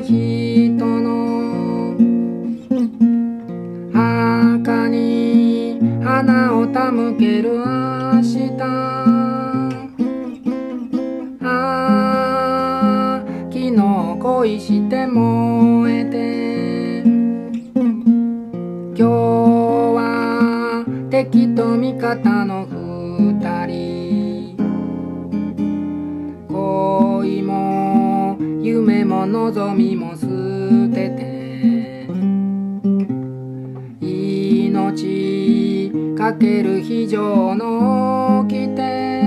人の墓に花を手向ける明日、昨日恋して燃えて、今日は敵と味方の二人、恋も夢も望みも捨てて、命かける非常の掟